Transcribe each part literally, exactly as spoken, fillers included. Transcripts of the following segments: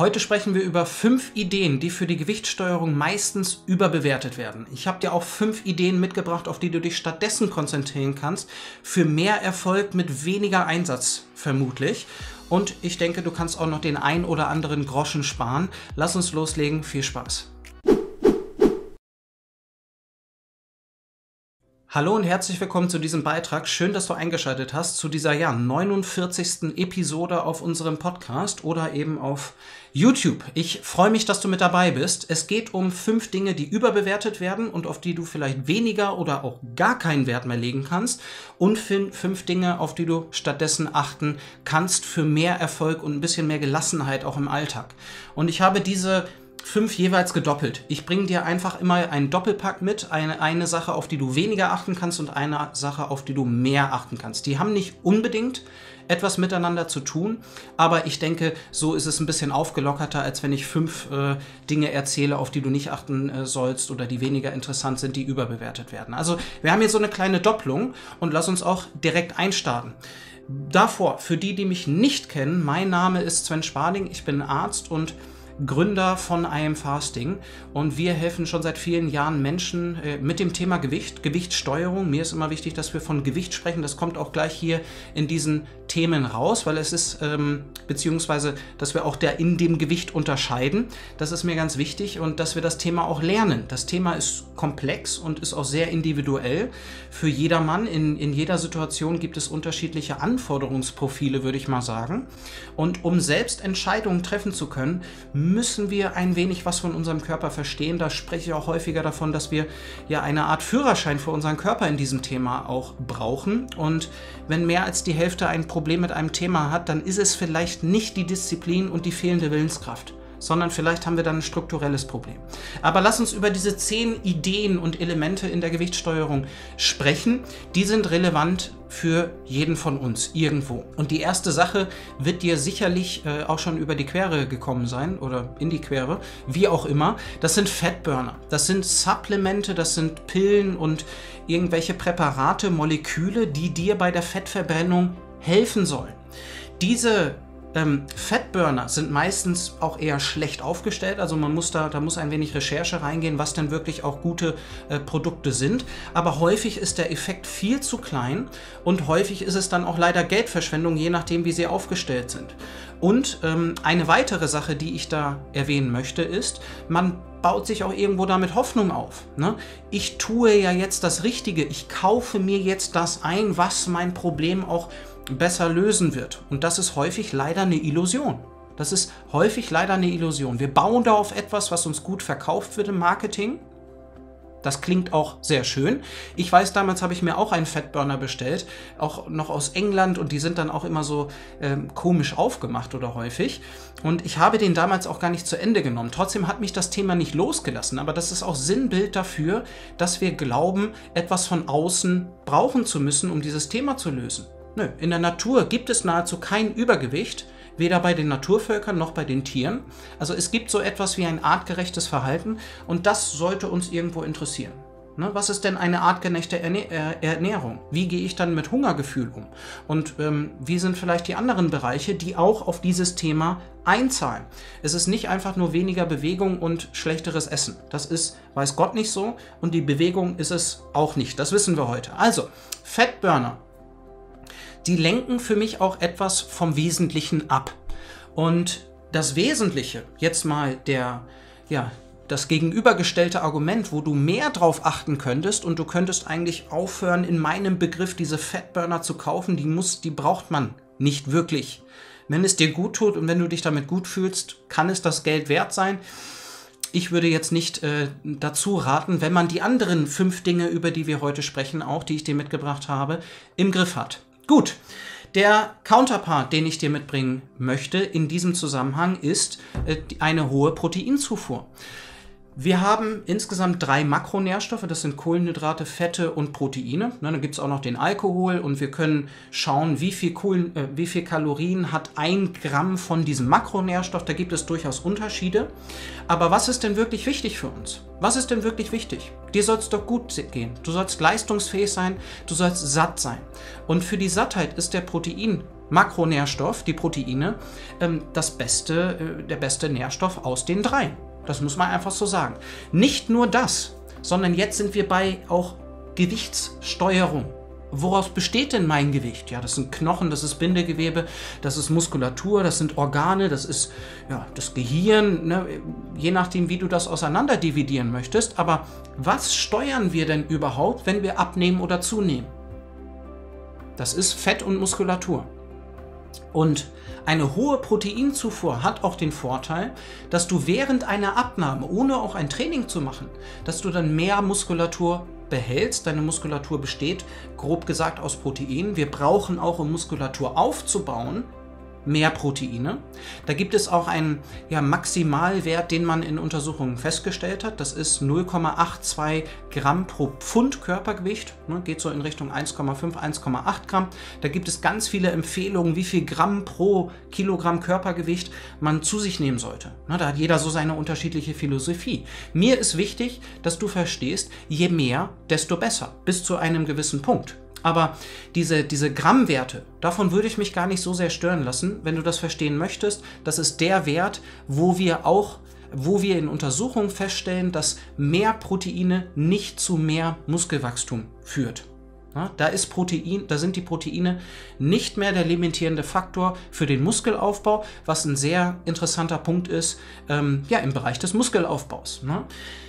Heute sprechen wir über fünf Ideen, die für die Gewichtssteuerung meistens überbewertet werden. Ich habe dir auch fünf Ideen mitgebracht, auf die du dich stattdessen konzentrieren kannst, für mehr Erfolg mit weniger Einsatz vermutlich. Und ich denke, du kannst auch noch den ein oder anderen Groschen sparen. Lass uns loslegen, viel Spaß! Hallo und herzlich willkommen zu diesem Beitrag. Schön, dass du eingeschaltet hast zu dieser ja, neunundvierzigsten Episode auf unserem Podcast oder eben auf YouTube. Ich freue mich, dass du mit dabei bist. Es geht um fünf Dinge, die überbewertet werden und auf die du vielleicht weniger oder auch gar keinen Wert mehr legen kannst. Und fünf Dinge, auf die du stattdessen achten kannst für mehr Erfolg und ein bisschen mehr Gelassenheit auch im Alltag. Und ich habe diese fünf jeweils gedoppelt. Ich bringe dir einfach immer einen Doppelpack mit, eine, eine Sache, auf die du weniger achten kannst und eine Sache, auf die du mehr achten kannst. Die haben nicht unbedingt etwas miteinander zu tun, aber ich denke, so ist es ein bisschen aufgelockerter, als wenn ich fünf äh, Dinge erzähle, auf die du nicht achten äh, sollst oder die weniger interessant sind, die überbewertet werden. Also wir haben hier so eine kleine Doppelung und lass uns auch direkt einstarten. Davor, für die, die mich nicht kennen, mein Name ist Sven Sparling, ich bin Arzt und Gründer von I Am Fasting und wir helfen schon seit vielen Jahren Menschen äh, mit dem Thema Gewicht, Gewichtssteuerung. Mir ist immer wichtig, dass wir von Gewicht sprechen. Das kommt auch gleich hier in diesen Themen raus, weil es ist, ähm, beziehungsweise, dass wir auch der in dem Gewicht unterscheiden. Das ist mir ganz wichtig und dass wir das Thema auch lernen. Das Thema ist komplex und ist auch sehr individuell für jedermann. In, in jeder Situation gibt es unterschiedliche Anforderungsprofile, würde ich mal sagen. Und um selbst Entscheidungen treffen zu können, müssen wir ein wenig was von unserem Körper verstehen. Da spreche ich auch häufiger davon, dass wir ja eine Art Führerschein für unseren Körper in diesem Thema auch brauchen. Und wenn mehr als die Hälfte ein Problem mit einem Thema hat, dann ist es vielleicht nicht die Disziplin und die fehlende Willenskraft, sondern vielleicht haben wir dann ein strukturelles Problem. Aber lass uns über diese zehn Ideen und Elemente in der Gewichtssteuerung sprechen. Die sind relevant für jeden von uns irgendwo. Und die erste Sache wird dir sicherlich äh, auch schon über die Quere gekommen sein oder in die Quere, wie auch immer. Das sind Fettburner. Das sind Supplemente, das sind Pillen und irgendwelche Präparate, Moleküle, die dir bei der Fettverbrennung helfen sollen. Diese Ähm, Fettburner sind meistens auch eher schlecht aufgestellt, also man muss da, da muss ein wenig Recherche reingehen, was denn wirklich auch gute äh, Produkte sind, aber häufig ist der Effekt viel zu klein und häufig ist es dann auch leider Geldverschwendung, je nachdem wie sie aufgestellt sind. Und ähm, eine weitere Sache, die ich da erwähnen möchte, ist, man baut sich auch irgendwo damit Hoffnung auf. Ne? Ich tue ja jetzt das Richtige, ich kaufe mir jetzt das ein, was mein Problem auch besser lösen wird. Und das ist häufig leider eine Illusion. Das ist häufig leider eine Illusion. Wir bauen da auf etwas, was uns gut verkauft wird im Marketing. Das klingt auch sehr schön. Ich weiß, damals habe ich mir auch einen Fettburner bestellt, auch noch aus England und die sind dann auch immer so ähm, komisch aufgemacht oder häufig. Und ich habe den damals auch gar nicht zu Ende genommen. Trotzdem hat mich das Thema nicht losgelassen, aber das ist auch Sinnbild dafür, dass wir glauben, etwas von außen brauchen zu müssen, um dieses Thema zu lösen. Nö, in der Natur gibt es nahezu kein Übergewicht, weder bei den Naturvölkern noch bei den Tieren. Also es gibt so etwas wie ein artgerechtes Verhalten und das sollte uns irgendwo interessieren. Ne, was ist denn eine artgerechte Erne äh, Ernährung? Wie gehe ich dann mit Hungergefühl um? Und ähm, wie sind vielleicht die anderen Bereiche, die auch auf dieses Thema einzahlen? Es ist nicht einfach nur weniger Bewegung und schlechteres Essen. Das ist, weiß Gott, nicht so und die Bewegung ist es auch nicht. Das wissen wir heute. Also, Fettburner. Die lenken für mich auch etwas vom Wesentlichen ab. Und das Wesentliche, jetzt mal der, ja, das gegenübergestellte Argument, wo du mehr drauf achten könntest und du könntest eigentlich aufhören, in meinem Begriff diese Fettburner zu kaufen, die, muss, die braucht man nicht wirklich. Wenn es dir gut tut und wenn du dich damit gut fühlst, kann es das Geld wert sein. Ich würde jetzt nicht äh, dazu raten, wenn man die anderen fünf Dinge, über die wir heute sprechen, auch die ich dir mitgebracht habe, im Griff hat. Gut, der Counterpart, den ich dir mitbringen möchte in diesem Zusammenhang, ist äh, eine hohe Proteinzufuhr. Wir haben insgesamt drei Makronährstoffe, das sind Kohlenhydrate, Fette und Proteine. Dann gibt es auch noch den Alkohol und wir können schauen, wie viel, Kohlen, äh, wie viel Kalorien hat ein Gramm von diesem Makronährstoff. Da gibt es durchaus Unterschiede. Aber was ist denn wirklich wichtig für uns? Was ist denn wirklich wichtig? Dir soll es doch gut gehen. Du sollst leistungsfähig sein, du sollst satt sein. Und für die Sattheit ist der Protein Makronährstoff, die Proteine, ähm, das beste, äh, der beste Nährstoff aus den dreien. Das muss man einfach so sagen. Nicht nur das, sondern jetzt sind wir bei auch Gewichtssteuerung. Woraus besteht denn mein Gewicht? Ja, das sind Knochen, das ist Bindegewebe, das ist Muskulatur, das sind Organe, das ist ja, das Gehirn, ne? Je nachdem, wie du das auseinander dividieren möchtest. Aber was steuern wir denn überhaupt, wenn wir abnehmen oder zunehmen? Das ist Fett und Muskulatur. Und eine hohe Proteinzufuhr hat auch den Vorteil, dass du während einer Abnahme, ohne auch ein Training zu machen, dass du dann mehr Muskulatur behältst. Deine Muskulatur besteht, grob gesagt, aus Proteinen. Wir brauchen auch, um Muskulatur aufzubauen, mehr Proteine. Da gibt es auch einen ja, Maximalwert, den man in Untersuchungen festgestellt hat. Das ist null Komma zweiundachtzig Gramm pro Pfund Körpergewicht. Ne, geht so in Richtung eins Komma fünf, eins Komma acht Gramm. Da gibt es ganz viele Empfehlungen, wie viel Gramm pro Kilogramm Körpergewicht man zu sich nehmen sollte. Ne, da hat jeder so seine unterschiedliche Philosophie. Mir ist wichtig, dass du verstehst, je mehr, desto besser. Bis zu einem gewissen Punkt. Aber diese, diese Grammwerte, davon würde ich mich gar nicht so sehr stören lassen, wenn du das verstehen möchtest. Das ist der Wert, wo wir auch, wo wir in Untersuchungen feststellen, dass mehr Proteine nicht zu mehr Muskelwachstum führt. Ja, da ist Protein, da sind die Proteine nicht mehr der limitierende Faktor für den Muskelaufbau, was ein sehr interessanter Punkt ist, ähm, ja, im Bereich des Muskelaufbaus. Ne?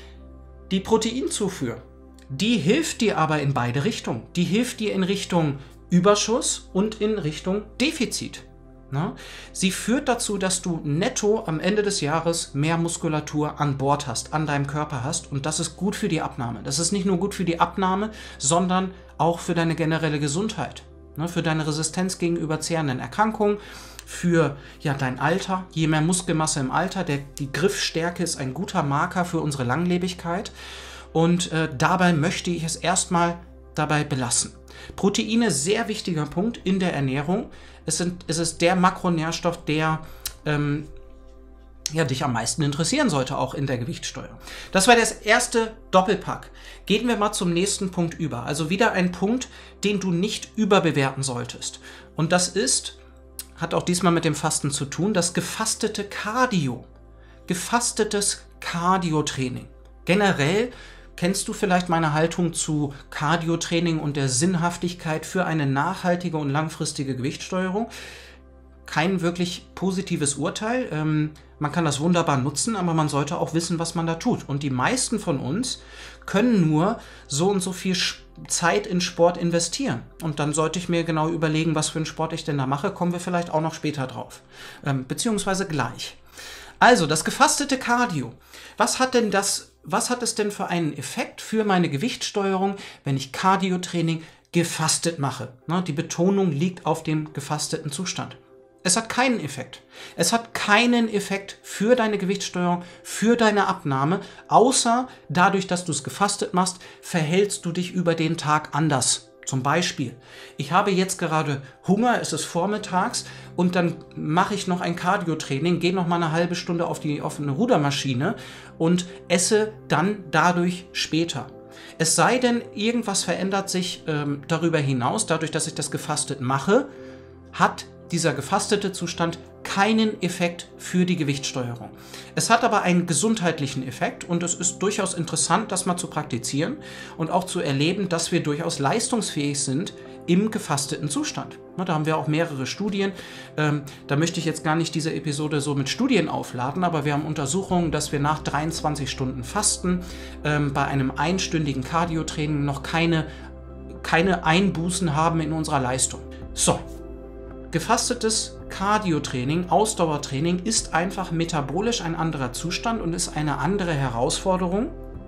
Die Proteinzufuhr, die hilft dir aber in beide Richtungen. Die hilft dir in Richtung Überschuss und in Richtung Defizit. Na? Sie führt dazu, dass du netto am Ende des Jahres mehr Muskulatur an Bord hast, an deinem Körper hast. Und das ist gut für die Abnahme. Das ist nicht nur gut für die Abnahme, sondern auch für deine generelle Gesundheit. Ne? Für deine Resistenz gegenüber zehrenden Erkrankungen, für ja, dein Alter. Je mehr Muskelmasse im Alter, der, die Griffstärke ist ein guter Marker für unsere Langlebigkeit. Und äh, dabei möchte ich es erstmal dabei belassen. Proteine, sehr wichtiger Punkt in der Ernährung. Es, sind, es ist der Makronährstoff, der ähm, ja, dich am meisten interessieren sollte, auch in der Gewichtssteuerung. Das war das erste Doppelpack. Gehen wir mal zum nächsten Punkt über. Also wieder ein Punkt, den du nicht überbewerten solltest. Und das ist, hat auch diesmal mit dem Fasten zu tun, das gefastete Cardio. Gefastetes Cardio-Training. Generell kennst du vielleicht meine Haltung zu Cardio-Training und der Sinnhaftigkeit für eine nachhaltige und langfristige Gewichtssteuerung? Kein wirklich positives Urteil. Ähm, man kann das wunderbar nutzen, aber man sollte auch wissen, was man da tut. Und die meisten von uns können nur so und so viel Zeit in Sport investieren. Und dann sollte ich mir genau überlegen, was für einen Sport ich denn da mache. Kommen wir vielleicht auch noch später drauf. Ähm, beziehungsweise gleich. Also, das gefastete Cardio. Was hat denn das Was hat es denn für einen Effekt für meine Gewichtssteuerung, wenn ich Cardio-Training gefastet mache? Die Betonung liegt auf dem gefasteten Zustand. Es hat keinen Effekt. Es hat keinen Effekt für deine Gewichtssteuerung, für deine Abnahme, außer dadurch, dass du es gefastet machst, verhältst du dich über den Tag anders. Zum Beispiel, ich habe jetzt gerade Hunger, es ist vormittags und dann mache ich noch ein Cardio-Training, gehe noch mal eine halbe Stunde auf die offene Rudermaschine und esse dann dadurch später. Es sei denn, irgendwas verändert sich ähm, darüber hinaus, dadurch, dass ich das gefastet mache, hat dieser gefastete Zustand keinen Effekt für die Gewichtssteuerung. Es hat aber einen gesundheitlichen Effekt und es ist durchaus interessant, das mal zu praktizieren und auch zu erleben, dass wir durchaus leistungsfähig sind im gefasteten Zustand. Na, da haben wir auch mehrere Studien. Ähm, da möchte ich jetzt gar nicht diese Episode so mit Studien aufladen, aber wir haben Untersuchungen, dass wir nach dreiundzwanzig Stunden Fasten ähm, bei einem einstündigen Cardio-Training noch keine, keine Einbußen haben in unserer Leistung. So. Gefastetes Cardio-Training, Ausdauertraining ist einfach metabolisch ein anderer Zustand und ist eine andere Herausforderung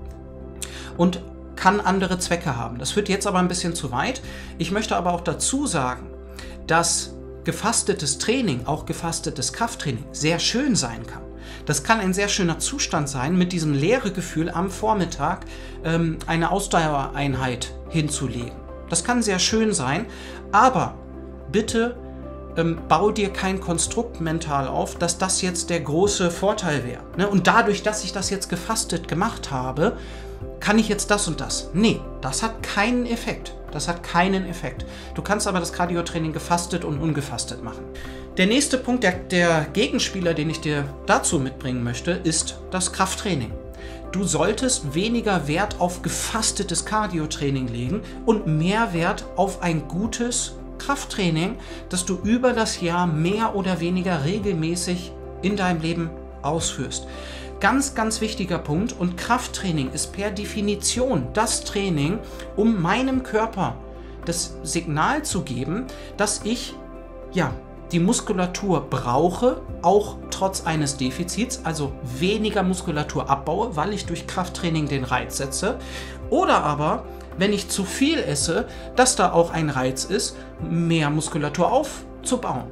und kann andere Zwecke haben. Das führt jetzt aber ein bisschen zu weit. Ich möchte aber auch dazu sagen, dass gefastetes Training, auch gefastetes Krafttraining, sehr schön sein kann. Das kann ein sehr schöner Zustand sein, mit diesem Leeregefühl am Vormittag ähm, eine Ausdauereinheit hinzulegen. Das kann sehr schön sein, aber bitte Ähm, bau dir kein Konstrukt mental auf, dass das jetzt der große Vorteil wäre. Ne? Und dadurch, dass ich das jetzt gefastet gemacht habe, kann ich jetzt das und das. Nee, das hat keinen Effekt. Das hat keinen Effekt. Du kannst aber das Cardio-Training gefastet und ungefastet machen. Der nächste Punkt, der, der Gegenspieler, den ich dir dazu mitbringen möchte, ist das Krafttraining. Du solltest weniger Wert auf gefastetes Cardio-Training legen und mehr Wert auf ein gutes Krafttraining, das du über das Jahr mehr oder weniger regelmäßig in deinem Leben ausführst. Ganz, ganz wichtiger Punkt, und Krafttraining ist per Definition das Training, um meinem Körper das Signal zu geben, dass ich ja, die Muskulatur brauche, auch trotz eines Defizits, also weniger Muskulatur abbaue, weil ich durch Krafttraining den Reiz setze, oder aber, wenn ich zu viel esse, dass da auch ein Reiz ist, mehr Muskulatur aufzubauen.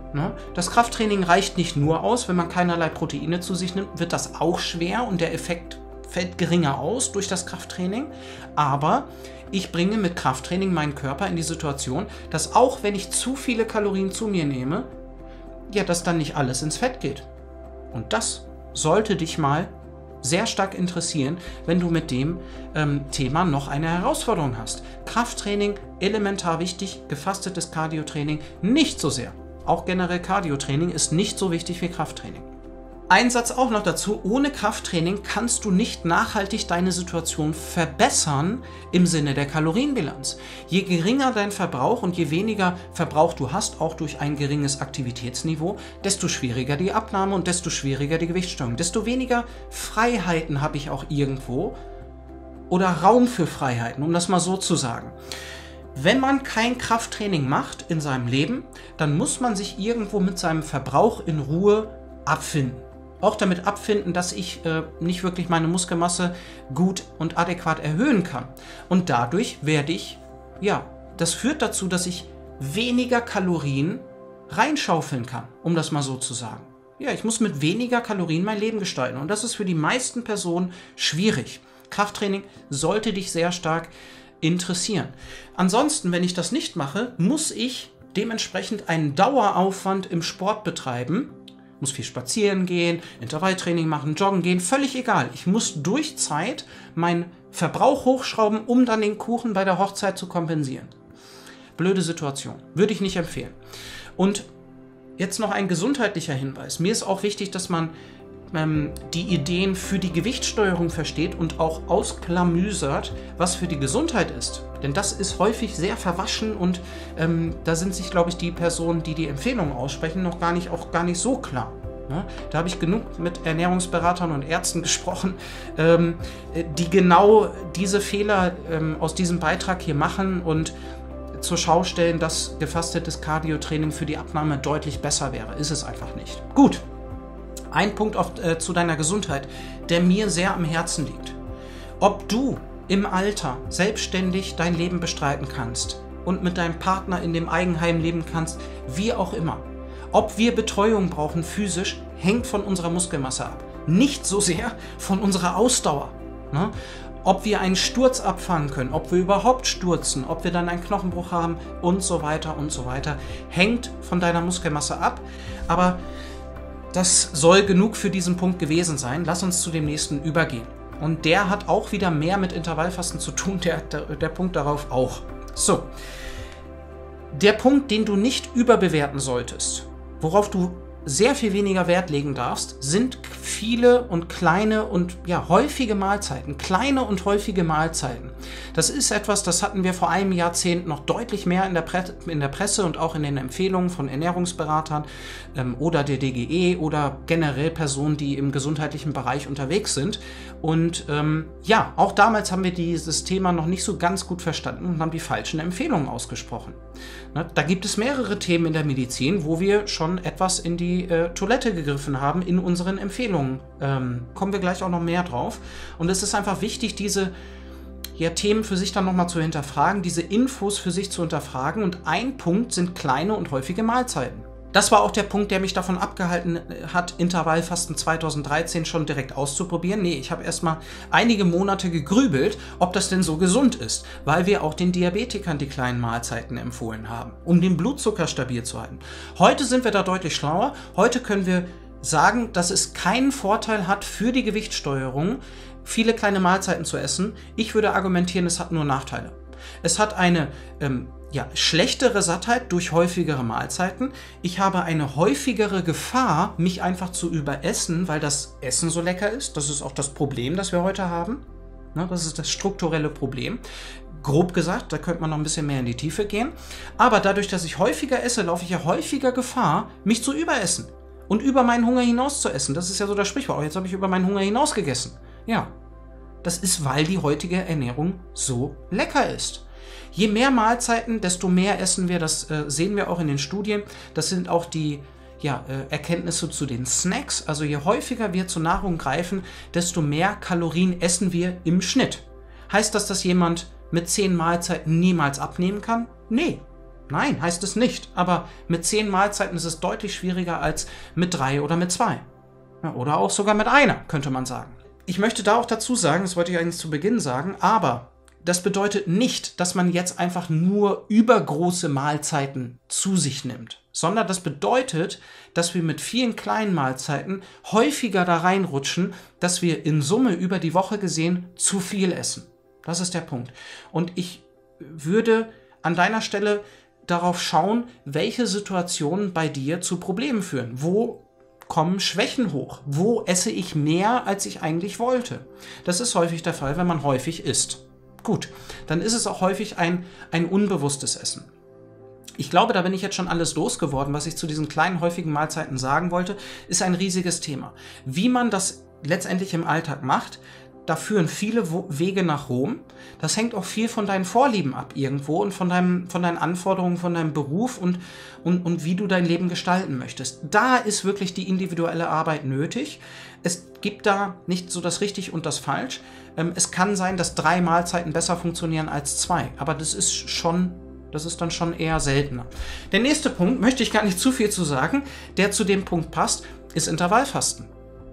Das Krafttraining reicht nicht nur aus, wenn man keinerlei Proteine zu sich nimmt, wird das auch schwer und der Effekt fällt geringer aus durch das Krafttraining, aber ich bringe mit Krafttraining meinen Körper in die Situation, dass auch wenn ich zu viele Kalorien zu mir nehme, ja, dass dann nicht alles ins Fett geht. Und das sollte dich mal sehr stark interessieren, wenn du mit dem ähm, Thema noch eine Herausforderung hast. Krafttraining, elementar wichtig, gefastetes Cardio-Training nicht so sehr. Auch generell Cardio-Training ist nicht so wichtig wie Krafttraining. Ein Satz auch noch dazu, ohne Krafttraining kannst du nicht nachhaltig deine Situation verbessern im Sinne der Kalorienbilanz. Je geringer dein Verbrauch und je weniger Verbrauch du hast, auch durch ein geringes Aktivitätsniveau, desto schwieriger die Abnahme und desto schwieriger die Gewichtssteuerung. Desto weniger Freiheiten habe ich auch irgendwo oder Raum für Freiheiten, um das mal so zu sagen. Wenn man kein Krafttraining macht in seinem Leben, dann muss man sich irgendwo mit seinem Verbrauch in Ruhe abfinden. Auch damit abfinden, dass ich äh, nicht wirklich meine Muskelmasse gut und adäquat erhöhen kann. Und dadurch werde ich, ja, das führt dazu, dass ich weniger Kalorien reinschaufeln kann, um das mal so zu sagen. Ja, ich muss mit weniger Kalorien mein Leben gestalten und das ist für die meisten Personen schwierig. Krafttraining sollte dich sehr stark interessieren. Ansonsten, wenn ich das nicht mache, muss ich dementsprechend einen Daueraufwand im Sport betreiben, muss viel spazieren gehen, Intervalltraining machen, joggen gehen, völlig egal. Ich muss durch Zeit meinen Verbrauch hochschrauben, um dann den Kuchen bei der Hochzeit zu kompensieren. Blöde Situation. Würde ich nicht empfehlen. Und jetzt noch ein gesundheitlicher Hinweis. Mir ist auch wichtig, dass man ähm, die Ideen für die Gewichtssteuerung versteht und auch ausklamüsert, was für die Gesundheit ist. Denn das ist häufig sehr verwaschen und ähm, da sind sich, glaube ich, die Personen, die die Empfehlungen aussprechen, noch gar nicht, auch gar nicht so klar. Ne? Da habe ich genug mit Ernährungsberatern und Ärzten gesprochen, ähm, die genau diese Fehler ähm, aus diesem Beitrag hier machen und zur Schau stellen, dass gefastetes Cardio-Training für die Abnahme deutlich besser wäre. Ist es einfach nicht. Gut, ein Punkt auf, äh, zu deiner Gesundheit, der mir sehr am Herzen liegt. Ob du im Alter selbstständig dein Leben bestreiten kannst und mit deinem Partner in dem Eigenheim leben kannst, wie auch immer. Ob wir Betreuung brauchen physisch, hängt von unserer Muskelmasse ab. Nicht so sehr von unserer Ausdauer. Ne? Ob wir einen Sturz abfangen können, ob wir überhaupt stürzen, ob wir dann einen Knochenbruch haben und so weiter und so weiter, hängt von deiner Muskelmasse ab. Aber das soll genug für diesen Punkt gewesen sein. Lass uns zu dem nächsten übergehen. Und der hat auch wieder mehr mit Intervallfasten zu tun, der, der, der Punkt darauf auch. So, der Punkt, den du nicht überbewerten solltest, worauf du sehr viel weniger Wert legen darfst, sind viele und kleine und ja, häufige Mahlzeiten. Kleine und häufige Mahlzeiten. Das ist etwas, das hatten wir vor einem Jahrzehnt noch deutlich mehr in der, Pre in der Presse und auch in den Empfehlungen von Ernährungsberatern ähm, oder der D G E oder generell Personen, die im gesundheitlichen Bereich unterwegs sind. Und ähm, ja, auch damals haben wir dieses Thema noch nicht so ganz gut verstanden und haben die falschen Empfehlungen ausgesprochen. Ne, da gibt es mehrere Themen in der Medizin, wo wir schon etwas in die äh, Toilette gegriffen haben in unseren Empfehlungen. Ähm, kommen wir gleich auch noch mehr drauf. Und es ist einfach wichtig, diese ja, Themen für sich dann nochmal zu hinterfragen, diese Infos für sich zu hinterfragen. Und ein Punkt sind kleine und häufige Mahlzeiten. Das war auch der Punkt, der mich davon abgehalten hat, Intervallfasten zweitausenddreizehn schon direkt auszuprobieren. Nee, ich habe erstmal einige Monate gegrübelt, ob das denn so gesund ist, weil wir auch den Diabetikern die kleinen Mahlzeiten empfohlen haben, um den Blutzucker stabil zu halten. Heute sind wir da deutlich schlauer. Heute können wir sagen, dass es keinen Vorteil hat für die Gewichtssteuerung, viele kleine Mahlzeiten zu essen. Ich würde argumentieren, es hat nur Nachteile. Es hat eine ähm, ja, schlechtere Sattheit durch häufigere Mahlzeiten. Ich habe eine häufigere Gefahr, mich einfach zu überessen, weil das Essen so lecker ist. Das ist auch das Problem, das wir heute haben. Ne, das ist das strukturelle Problem. Grob gesagt, da könnte man noch ein bisschen mehr in die Tiefe gehen. Aber dadurch, dass ich häufiger esse, laufe ich ja häufiger Gefahr, mich zu überessen. Und über meinen Hunger hinaus zu essen. Das ist ja so das Sprichwort. Oh, jetzt habe ich über meinen Hunger hinaus gegessen. Ja, das ist, weil die heutige Ernährung so lecker ist. Je mehr Mahlzeiten, desto mehr essen wir. Das äh, sehen wir auch in den Studien. Das sind auch die ja, äh, Erkenntnisse zu den Snacks. Also je häufiger wir zur Nahrung greifen, desto mehr Kalorien essen wir im Schnitt. Heißt das, dass jemand mit zehn Mahlzeiten niemals abnehmen kann? Nee. Nein, heißt es nicht. Aber mit zehn Mahlzeiten ist es deutlich schwieriger als mit drei oder mit zwei. Ja, oder auch sogar mit einer, könnte man sagen. Ich möchte da auch dazu sagen, das wollte ich eigentlich zu Beginn sagen, aber das bedeutet nicht, dass man jetzt einfach nur übergroße Mahlzeiten zu sich nimmt, sondern das bedeutet, dass wir mit vielen kleinen Mahlzeiten häufiger da reinrutschen, dass wir in Summe über die Woche gesehen zu viel essen. Das ist der Punkt. Und ich würde an deiner Stelle darauf schauen, welche Situationen bei dir zu Problemen führen. Wo kommen Schwächen hoch? Wo esse ich mehr, als ich eigentlich wollte? Das ist häufig der Fall, wenn man häufig isst. Gut, dann ist es auch häufig ein, ein unbewusstes Essen. Ich glaube, da bin ich jetzt schon alles losgeworden, was ich zu diesen kleinen, häufigen Mahlzeiten sagen wollte, ist ein riesiges Thema. Wie man das letztendlich im Alltag macht, da führen viele Wege nach Rom. Das hängt auch viel von deinen Vorlieben ab irgendwo und von, deinem, von deinen Anforderungen, von deinem Beruf und, und, und wie du dein Leben gestalten möchtest. Da ist wirklich die individuelle Arbeit nötig. Es gibt da nicht so das Richtig und das Falsch. Es kann sein, dass drei Mahlzeiten besser funktionieren als zwei, aber das ist schon, das ist dann schon eher seltener. Der nächste Punkt, möchte ich gar nicht zu viel zu sagen, der zu dem Punkt passt, ist Intervallfasten.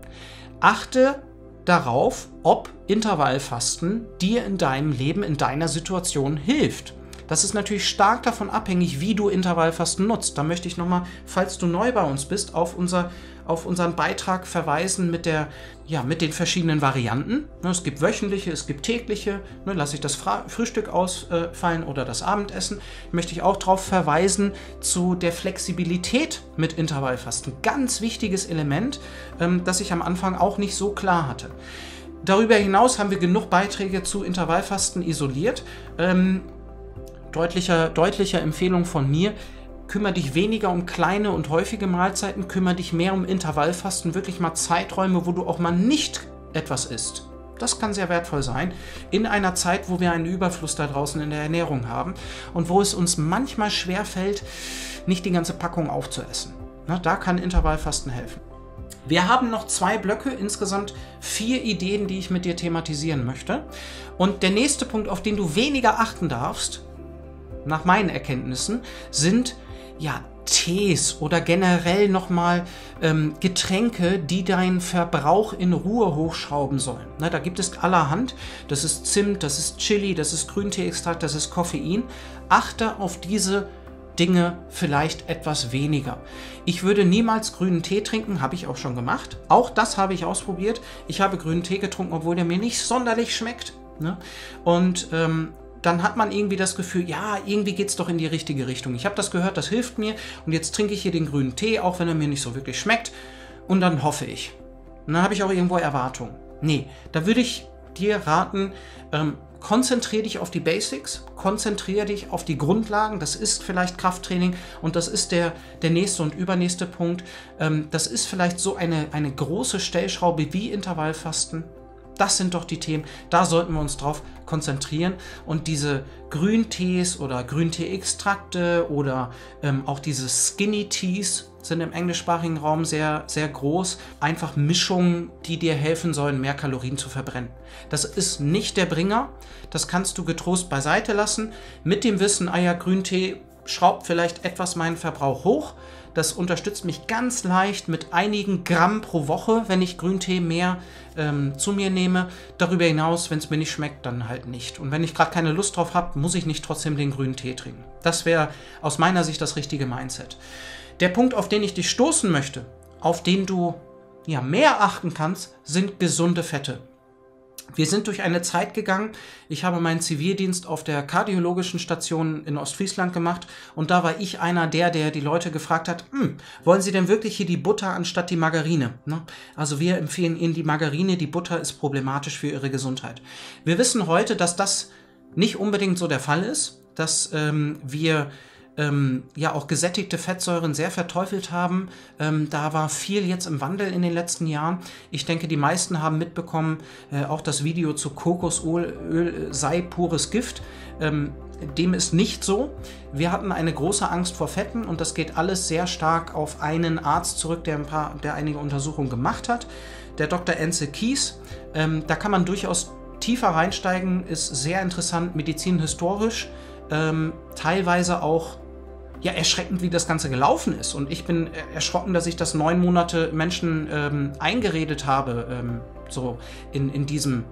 Achte darauf, ob Intervallfasten dir in deinem Leben, in deiner Situation hilft. Das ist natürlich stark davon abhängig, wie du Intervallfasten nutzt. Da möchte ich nochmal, falls du neu bei uns bist, auf, unser, auf unseren Beitrag verweisen mit, der, ja, mit den verschiedenen Varianten. Es gibt wöchentliche, es gibt tägliche. Lasse ich das Frühstück ausfallen oder das Abendessen. Möchte ich auch darauf verweisen zu der Flexibilität mit Intervallfasten. Ganz wichtiges Element, das ich am Anfang auch nicht so klar hatte. Darüber hinaus haben wir genug Beiträge zu Intervallfasten isoliert. Ähm, Deutlicher, deutlicher Empfehlung von mir, kümmere dich weniger um kleine und häufige Mahlzeiten, kümmere dich mehr um Intervallfasten, wirklich mal Zeiträume, wo du auch mal nicht etwas isst. Das kann sehr wertvoll sein, in einer Zeit, wo wir einen Überfluss da draußen in der Ernährung haben und wo es uns manchmal schwerfällt, nicht die ganze Packung aufzuessen. Na, da kann Intervallfasten helfen. Wir haben noch zwei Blöcke, insgesamt vier Ideen, die ich mit dir thematisieren möchte. Und der nächste Punkt, auf den du weniger achten darfst, nach meinen Erkenntnissen, sind ja Tees oder generell nochmal ähm, Getränke, die deinen Verbrauch in Ruhe hochschrauben sollen. Na, da gibt es allerhand. Das ist Zimt, das ist Chili, das ist Grünteeextrakt, das ist Koffein. Achte auf diese Dinge vielleicht etwas weniger. Ich würde niemals grünen Tee trinken, habe ich auch schon gemacht. Auch das habe ich ausprobiert. Ich habe grünen Tee getrunken, obwohl der mir nicht sonderlich schmeckt. Ne? Und ähm, dann hat man irgendwie das Gefühl, ja, irgendwie geht es doch in die richtige Richtung. Ich habe das gehört, das hilft mir und jetzt trinke ich hier den grünen Tee, auch wenn er mir nicht so wirklich schmeckt und dann hoffe ich. Und dann habe ich auch irgendwo Erwartungen. Nee, da würde ich dir raten, ähm, konzentriere dich auf die Basics, konzentriere dich auf die Grundlagen, das ist vielleicht Krafttraining und das ist der, der nächste und übernächste Punkt. Ähm, das ist vielleicht so eine, eine große Stellschraube wie Intervallfasten. Das sind doch die Themen, da sollten wir uns drauf konzentrieren und diese Grüntees oder Grüntee-Extrakte oder ähm, auch diese Skinny Teas sind im englischsprachigen Raum sehr, sehr groß. Einfach Mischungen, die dir helfen sollen, mehr Kalorien zu verbrennen. Das ist nicht der Bringer, das kannst du getrost beiseite lassen. Mit dem Wissen, ah ja, Grüntee schraubt vielleicht etwas meinen Verbrauch hoch. Das unterstützt mich ganz leicht mit einigen Gramm pro Woche, wenn ich Grüntee mehr ähm, zu mir nehme. Darüber hinaus, wenn es mir nicht schmeckt, dann halt nicht. Und wenn ich gerade keine Lust drauf habe, muss ich nicht trotzdem den grünen Tee trinken. Das wäre aus meiner Sicht das richtige Mindset. Der Punkt, auf den ich dich stoßen möchte, auf den du ja mehr achten kannst, sind gesunde Fette. Wir sind durch eine Zeit gegangen. Ich habe meinen Zivildienst auf der kardiologischen Station in Ostfriesland gemacht und da war ich einer der, der die Leute gefragt hat, hm, wollen Sie denn wirklich hier die Butter anstatt die Margarine? Ne? Also wir empfehlen Ihnen die Margarine, die Butter ist problematisch für Ihre Gesundheit. Wir wissen heute, dass das nicht unbedingt so der Fall ist, dass ähm, wir Ähm, ja auch gesättigte Fettsäuren sehr verteufelt haben. Ähm, da war viel jetzt im Wandel in den letzten Jahren. Ich denke, die meisten haben mitbekommen, äh, auch das Video zu Kokosöl Öl sei pures Gift. Ähm, dem ist nicht so. Wir hatten eine große Angst vor Fetten und das geht alles sehr stark auf einen Arzt zurück, der, ein paar, der einige Untersuchungen gemacht hat. Der Doktor Enze Kies. Ähm, da kann man durchaus tiefer reinsteigen, ist sehr interessant, medizinhistorisch. Ähm, teilweise auch ja, erschreckend, wie das Ganze gelaufen ist. Und ich bin erschrocken, dass ich das neun Monate Menschen ähm, eingeredet habe, ähm, so in, in diesem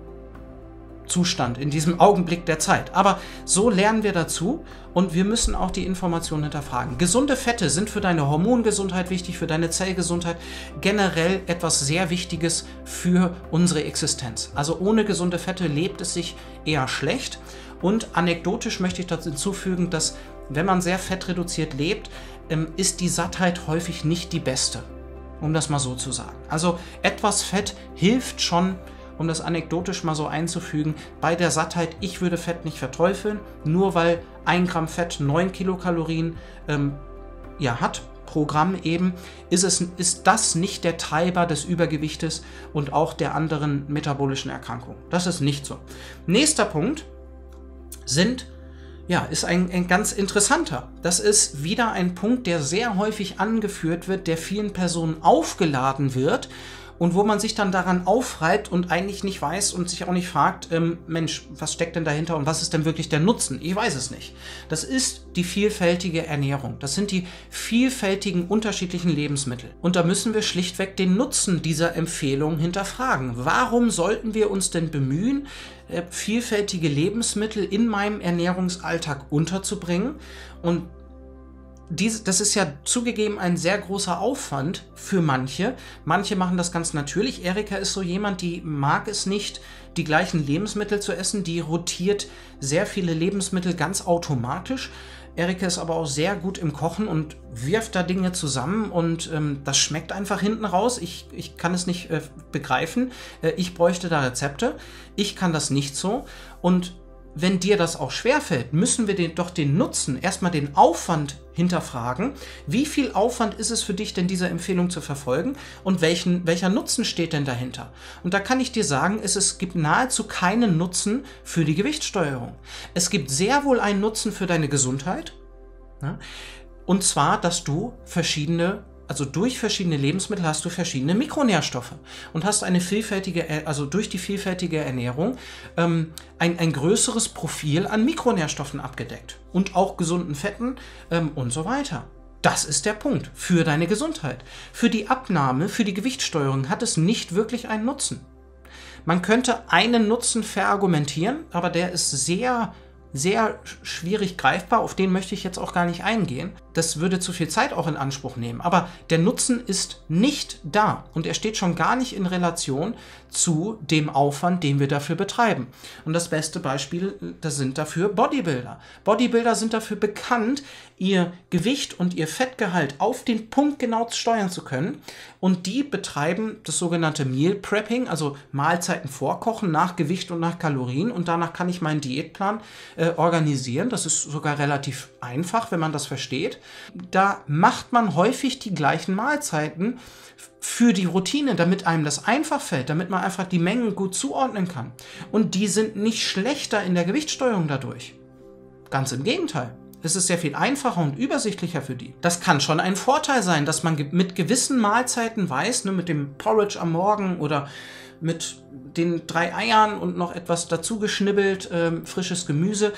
Zustand, in diesem Augenblick der Zeit. Aber so lernen wir dazu und wir müssen auch die Informationen hinterfragen. Gesunde Fette sind für deine Hormongesundheit wichtig, für deine Zellgesundheit, generell etwas sehr Wichtiges für unsere Existenz. Also ohne gesunde Fette lebt es sich eher schlecht. Und anekdotisch möchte ich dazu hinzufügen, dass wenn man sehr fettreduziert lebt, ist die Sattheit häufig nicht die beste, um das mal so zu sagen. Also etwas Fett hilft schon, um das anekdotisch mal so einzufügen, bei der Sattheit. Ich würde Fett nicht verteufeln, nur weil ein Gramm Fett neun Kilokalorien ähm, ja, hat pro Gramm eben, ist, es, ist das nicht der Treiber des Übergewichtes und auch der anderen metabolischen Erkrankungen. Das ist nicht so. Nächster Punkt sind Ja, ist ein, ein ganz interessanter. Das ist wieder ein Punkt, der sehr häufig angeführt wird, der vielen Personen aufgeladen wird und wo man sich dann daran aufreibt und eigentlich nicht weiß und sich auch nicht fragt, ähm, Mensch, was steckt denn dahinter und was ist denn wirklich der Nutzen? Ich weiß es nicht. Das ist die vielfältige Ernährung. Das sind die vielfältigen unterschiedlichen Lebensmittel. Und da müssen wir schlichtweg den Nutzen dieser Empfehlung hinterfragen. Warum sollten wir uns denn bemühen, vielfältige Lebensmittel in meinem Ernährungsalltag unterzubringen? Und dies, das ist ja zugegeben ein sehr großer Aufwand für manche. Manche machen das ganz natürlich. Erika ist so jemand, die mag es nicht, die gleichen Lebensmittel zu essen. Die rotiert sehr viele Lebensmittel ganz automatisch. Erika ist aber auch sehr gut im Kochen und wirft da Dinge zusammen und ähm, das schmeckt einfach hinten raus. Ich, ich kann es nicht äh, begreifen. Äh, ich bräuchte da Rezepte. Ich kann das nicht so. Und wenn dir das auch schwerfällt, müssen wir den, doch den Nutzen, erstmal den Aufwand hinterfragen. Wie viel Aufwand ist es für dich denn, diese Empfehlung zu verfolgen und welchen, welcher Nutzen steht denn dahinter? Und da kann ich dir sagen, es, es gibt nahezu keinen Nutzen für die Gewichtssteuerung. Es gibt sehr wohl einen Nutzen für deine Gesundheit, ja? Und zwar, dass du verschiedene Also durch verschiedene Lebensmittel hast du verschiedene Mikronährstoffe und hast eine vielfältige, also durch die vielfältige Ernährung ähm, ein, ein größeres Profil an Mikronährstoffen abgedeckt und auch gesunden Fetten ähm, und so weiter. Das ist der Punkt für deine Gesundheit. Für die Abnahme, für die Gewichtssteuerung hat es nicht wirklich einen Nutzen. Man könnte einen Nutzen verargumentieren, aber der ist sehr sehr schwierig greifbar, auf den möchte ich jetzt auch gar nicht eingehen. Das würde zu viel Zeit auch in Anspruch nehmen. Aber der Nutzen ist nicht da und er steht schon gar nicht in Relation zu dem Aufwand, den wir dafür betreiben. Und das beste Beispiel, das sind dafür Bodybuilder. Bodybuilder sind dafür bekannt, ihr Gewicht und ihr Fettgehalt auf den Punkt genau steuern zu können. Und die betreiben das sogenannte Meal Prepping, also Mahlzeiten vorkochen nach Gewicht und nach Kalorien. Und danach kann ich meinen Diätplan äh, organisieren. Das ist sogar relativ einfach, wenn man das versteht. Da macht man häufig die gleichen Mahlzeiten für die Routine, damit einem das einfach fällt, damit man einfach die Mengen gut zuordnen kann. Und die sind nicht schlechter in der Gewichtssteuerung dadurch. Ganz im Gegenteil. Es ist sehr viel einfacher und übersichtlicher für die. Das kann schon ein Vorteil sein, dass man mit gewissen Mahlzeiten weiß, ne, mit dem Porridge am Morgen oder mit den drei Eiern und noch etwas dazu geschnibbelt, äh, frisches Gemüse,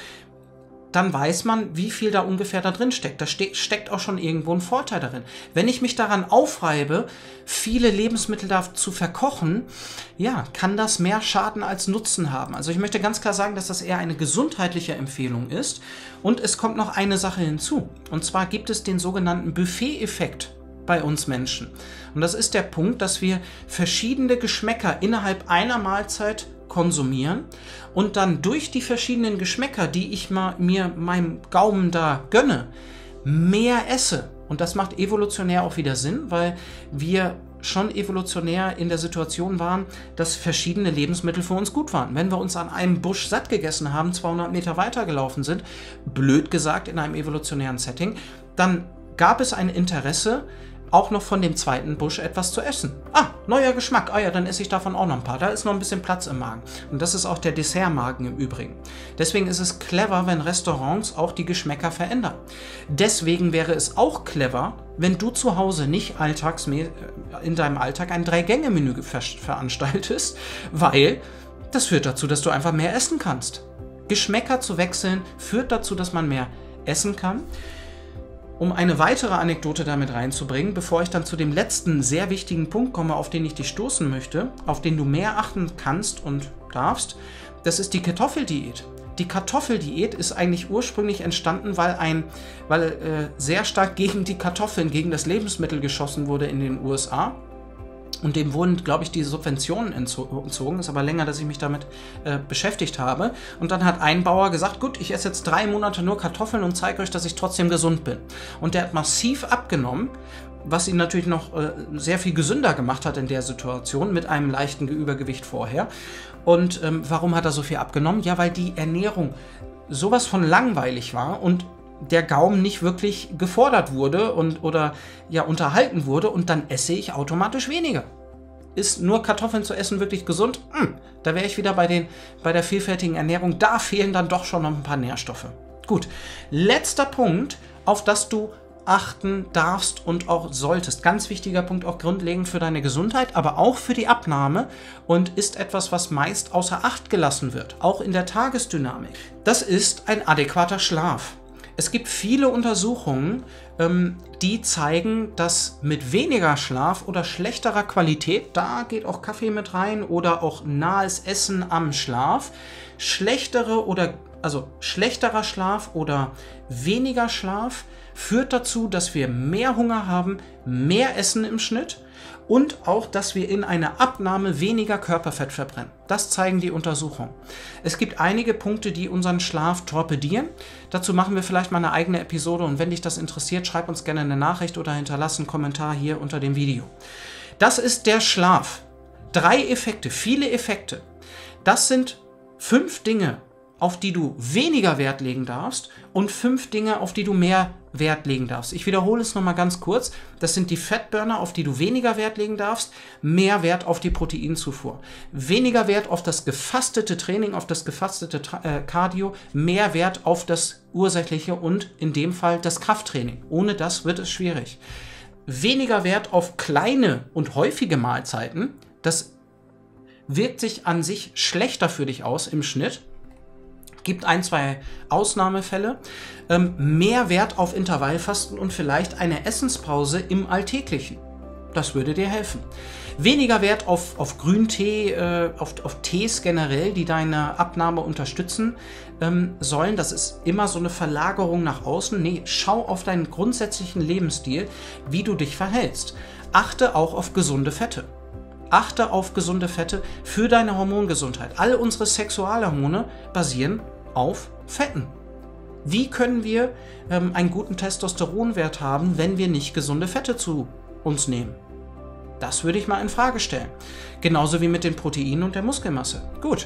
dann weiß man, wie viel da ungefähr da drin steckt. Da ste- steckt auch schon irgendwo ein Vorteil darin. Wenn ich mich daran aufreibe, viele Lebensmittel da zu verkochen, ja, kann das mehr Schaden als Nutzen haben. Also ich möchte ganz klar sagen, dass das eher eine gesundheitliche Empfehlung ist. Und es kommt noch eine Sache hinzu. Und zwar gibt es den sogenannten Buffet-Effekt bei uns Menschen. Und das ist der Punkt, dass wir verschiedene Geschmäcker innerhalb einer Mahlzeit konsumieren und dann durch die verschiedenen Geschmäcker, die ich mal, mir meinem Gaumen da gönne, mehr esse. Und das macht evolutionär auch wieder Sinn, weil wir schon evolutionär in der Situation waren, dass verschiedene Lebensmittel für uns gut waren. Wenn wir uns an einem Busch satt gegessen haben, zweihundert Meter weitergelaufen sind, blöd gesagt in einem evolutionären Setting, dann gab es ein Interesse, auch noch von dem zweiten Busch etwas zu essen. Ah, neuer Geschmack. Ah ja, dann esse ich davon auch noch ein paar. Da ist noch ein bisschen Platz im Magen. Und das ist auch der Dessertmagen im Übrigen. Deswegen ist es clever, wenn Restaurants auch die Geschmäcker verändern. Deswegen wäre es auch clever, wenn du zu Hause nicht alltagsmä- in deinem Alltag ein Drei-Gänge-Menü ver- veranstaltest, weil das führt dazu, dass du einfach mehr essen kannst. Geschmäcker zu wechseln führt dazu, dass man mehr essen kann. Um eine weitere Anekdote damit reinzubringen, bevor ich dann zu dem letzten sehr wichtigen Punkt komme, auf den ich dich stoßen möchte, auf den du mehr achten kannst und darfst, das ist die Kartoffeldiät. Die Kartoffeldiät ist eigentlich ursprünglich entstanden, weil ein, weil äh, sehr stark gegen die Kartoffeln, gegen das Lebensmittel geschossen wurde in den U S A. Und dem wurden, glaube ich, die Subventionen entzogen. Ist aber länger, dass ich mich damit äh, beschäftigt habe. Und dann hat ein Bauer gesagt, gut, ich esse jetzt drei Monate nur Kartoffeln und zeige euch, dass ich trotzdem gesund bin. Und der hat massiv abgenommen, was ihn natürlich noch äh, sehr viel gesünder gemacht hat in der Situation, mit einem leichten Übergewicht vorher. Und ähm, warum hat er so viel abgenommen? Ja, weil die Ernährung sowas von langweilig war und der Gaumen nicht wirklich gefordert wurde und oder ja unterhalten wurde und dann esse ich automatisch weniger. Ist nur Kartoffeln zu essen wirklich gesund? Hm, da wäre ich wieder bei, den, bei der vielfältigen Ernährung. Da fehlen dann doch schon noch ein paar Nährstoffe. Gut, letzter Punkt, auf das du achten darfst und auch solltest. Ganz wichtiger Punkt, auch grundlegend für deine Gesundheit, aber auch für die Abnahme und ist etwas, was meist außer Acht gelassen wird, auch in der Tagesdynamik. Das ist ein adäquater Schlaf. Es gibt viele Untersuchungen, ähm, die zeigen, dass mit weniger Schlaf oder schlechterer Qualität, da geht auch Kaffee mit rein oder auch nahes Essen am Schlaf, schlechtere oder also schlechterer Schlaf oder weniger Schlaf führt dazu, dass wir mehr Hunger haben, mehr Essen im Schnitt und auch, dass wir in einer Abnahme weniger Körperfett verbrennen. Das zeigen die Untersuchungen. Es gibt einige Punkte, die unseren Schlaf torpedieren. Dazu machen wir vielleicht mal eine eigene Episode und wenn dich das interessiert, schreib uns gerne eine Nachricht oder hinterlass einen Kommentar hier unter dem Video. Das ist der Schlaf. Drei Effekte, viele Effekte. Das sind fünf Dinge, auf die du weniger Wert legen darfst und fünf Dinge, auf die du mehr Wert legen darfst. Ich wiederhole es nochmal ganz kurz. Das sind die Fettburner, auf die du weniger Wert legen darfst, mehr Wert auf die Proteinzufuhr, weniger Wert auf das gefastete Training, auf das gefastete äh, Cardio, mehr Wert auf das ursächliche und in dem Fall das Krafttraining. Ohne das wird es schwierig. Weniger Wert auf kleine und häufige Mahlzeiten, das wirkt sich an sich schlechter für dich aus im Schnitt. Gibt ein, zwei Ausnahmefälle. Ähm, mehr Wert auf Intervallfasten und vielleicht eine Essenspause im Alltäglichen. Das würde dir helfen. Weniger Wert auf, auf Grüntee, äh, auf, auf Tees generell, die deine Abnahme unterstützen ähm, sollen. Das ist immer so eine Verlagerung nach außen. Nee, schau auf deinen grundsätzlichen Lebensstil, wie du dich verhältst. Achte auch auf gesunde Fette. Achte auf gesunde Fette für deine Hormongesundheit. Alle unsere Sexualhormone basieren auf Fetten. Wie können wir ähm, einen guten Testosteronwert haben, wenn wir nicht gesunde Fette zu uns nehmen? Das würde ich mal in Frage stellen. Genauso wie mit den Proteinen und der Muskelmasse. Gut.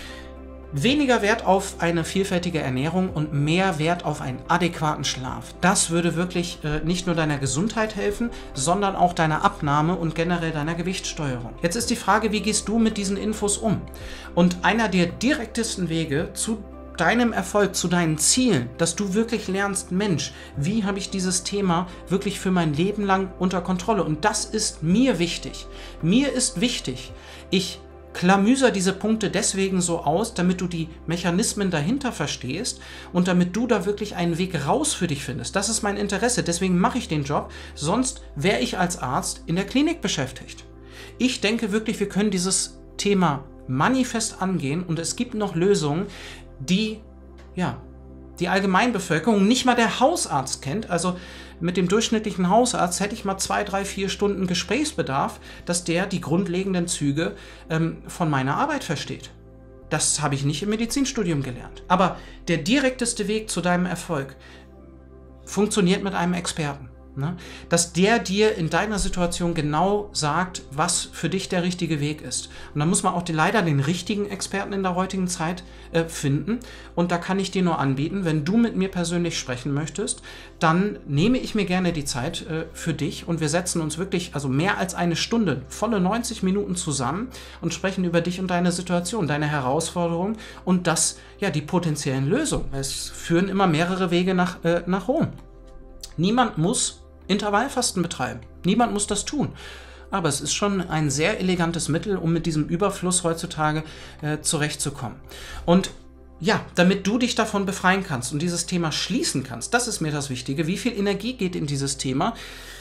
Weniger Wert auf eine vielfältige Ernährung und mehr Wert auf einen adäquaten Schlaf. Das würde wirklich äh, nicht nur deiner Gesundheit helfen, sondern auch deiner Abnahme und generell deiner Gewichtssteuerung. Jetzt ist die Frage, wie gehst du mit diesen Infos um? Und einer der direktesten Wege zu deinem Erfolg, zu deinen Zielen, dass du wirklich lernst, Mensch, wie habe ich dieses Thema wirklich für mein Leben lang unter Kontrolle? Und das ist mir wichtig. Mir ist wichtig, ich klamüser diese Punkte deswegen so aus, damit du die Mechanismen dahinter verstehst und damit du da wirklich einen Weg raus für dich findest. Das ist mein Interesse, deswegen mache ich den Job, sonst wäre ich als Arzt in der Klinik beschäftigt. Ich denke wirklich, wir können dieses Thema manifest angehen und es gibt noch Lösungen, die, ja, die Allgemeinbevölkerung, nicht mal der Hausarzt kennt. Also mit dem durchschnittlichen Hausarzt hätte ich mal zwei, drei, vier Stunden Gesprächsbedarf, dass der die grundlegenden Züge ähm, von meiner Arbeit versteht. Das habe ich nicht im Medizinstudium gelernt. Aber der direkteste Weg zu deinem Erfolg funktioniert mit einem Experten. Ne? Dass der dir in deiner Situation genau sagt, was für dich der richtige Weg ist. Und da muss man auch die, leider den richtigen Experten in der heutigen Zeit äh, finden. Und da kann ich dir nur anbieten, wenn du mit mir persönlich sprechen möchtest, dann nehme ich mir gerne die Zeit äh, für dich und wir setzen uns wirklich, also mehr als eine Stunde, volle neunzig Minuten zusammen und sprechen über dich und deine Situation, deine Herausforderung und das, ja, die potenziellen Lösungen. Es führen immer mehrere Wege nach, äh, nach Rom. Niemand muss Intervallfasten betreiben. Niemand muss das tun. Aber es ist schon ein sehr elegantes Mittel, um mit diesem Überfluss heutzutage äh, zurechtzukommen. Und ja, damit du dich davon befreien kannst und dieses Thema schließen kannst, das ist mir das Wichtige. Wie viel Energie geht in dieses Thema?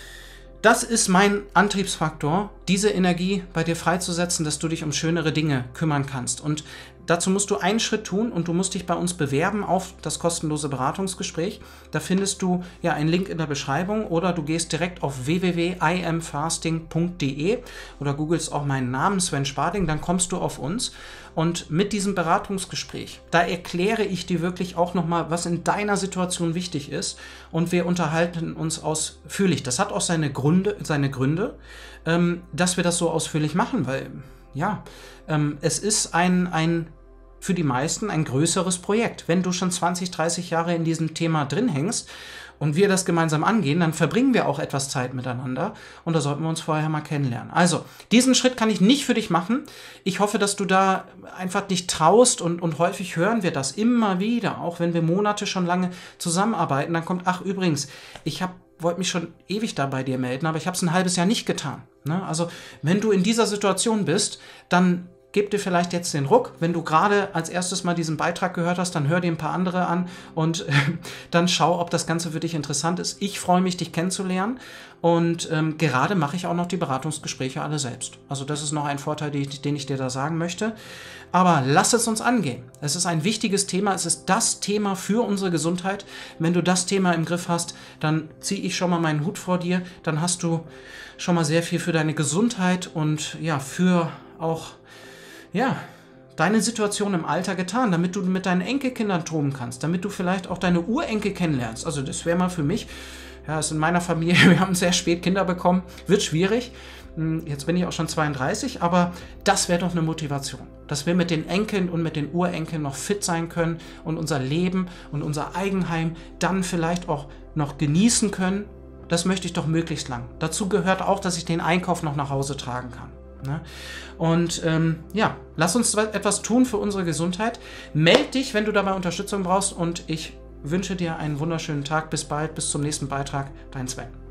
Das ist mein Antriebsfaktor, diese Energie bei dir freizusetzen, dass du dich um schönere Dinge kümmern kannst. Und dazu musst du einen Schritt tun und du musst dich bei uns bewerben auf das kostenlose Beratungsgespräch. Da findest du ja einen Link in der Beschreibung oder du gehst direkt auf w w w punkt i am fasting punkt d e oder googelst auch meinen Namen Sven Spading, dann kommst du auf uns. Und mit diesem Beratungsgespräch, da erkläre ich dir wirklich auch nochmal, was in deiner Situation wichtig ist und wir unterhalten uns ausführlich. Das hat auch seine Gründe, seine Gründe, ähm, dass wir das so ausführlich machen, weil ja, ähm, es ist ein, ein für die meisten ein größeres Projekt. Wenn du schon zwanzig, dreißig Jahre in diesem Thema drin hängst und wir das gemeinsam angehen, dann verbringen wir auch etwas Zeit miteinander und da sollten wir uns vorher mal kennenlernen. Also, diesen Schritt kann ich nicht für dich machen. Ich hoffe, dass du da einfach dich traust und, und häufig hören wir das immer wieder, auch wenn wir Monate schon lange zusammenarbeiten, dann kommt, ach übrigens, ich habe wollte mich schon ewig da bei dir melden, aber ich habe es ein halbes Jahr nicht getan. Ne? Also, wenn du in dieser Situation bist, dann gib dir vielleicht jetzt den Ruck. Wenn du gerade als erstes mal diesen Beitrag gehört hast, dann hör dir ein paar andere an und äh, dann schau, ob das Ganze für dich interessant ist. Ich freue mich, dich kennenzulernen und ähm, gerade mache ich auch noch die Beratungsgespräche alle selbst. Also das ist noch ein Vorteil, den ich, den ich dir da sagen möchte. Aber lass es uns angehen. Es ist ein wichtiges Thema. Es ist das Thema für unsere Gesundheit. Wenn du das Thema im Griff hast, dann ziehe ich schon mal meinen Hut vor dir. Dann hast du schon mal sehr viel für deine Gesundheit und ja, für auch ja, deine Situation im Alter getan, damit du mit deinen Enkelkindern toben kannst, damit du vielleicht auch deine Urenkel kennenlernst. Also das wäre mal für mich, ja, ist in meiner Familie, wir haben sehr spät Kinder bekommen, wird schwierig. Jetzt bin ich auch schon zweiunddreißig, aber das wäre doch eine Motivation, dass wir mit den Enkeln und mit den Urenkeln noch fit sein können und unser Leben und unser Eigenheim dann vielleicht auch noch genießen können. Das möchte ich doch möglichst lang. Dazu gehört auch, dass ich den Einkauf noch nach Hause tragen kann. Ne? Und ähm, ja, lass uns etwas tun für unsere Gesundheit. Meld dich, wenn du dabei Unterstützung brauchst und ich wünsche dir einen wunderschönen Tag. Bis bald, bis zum nächsten Beitrag. Dein Sven.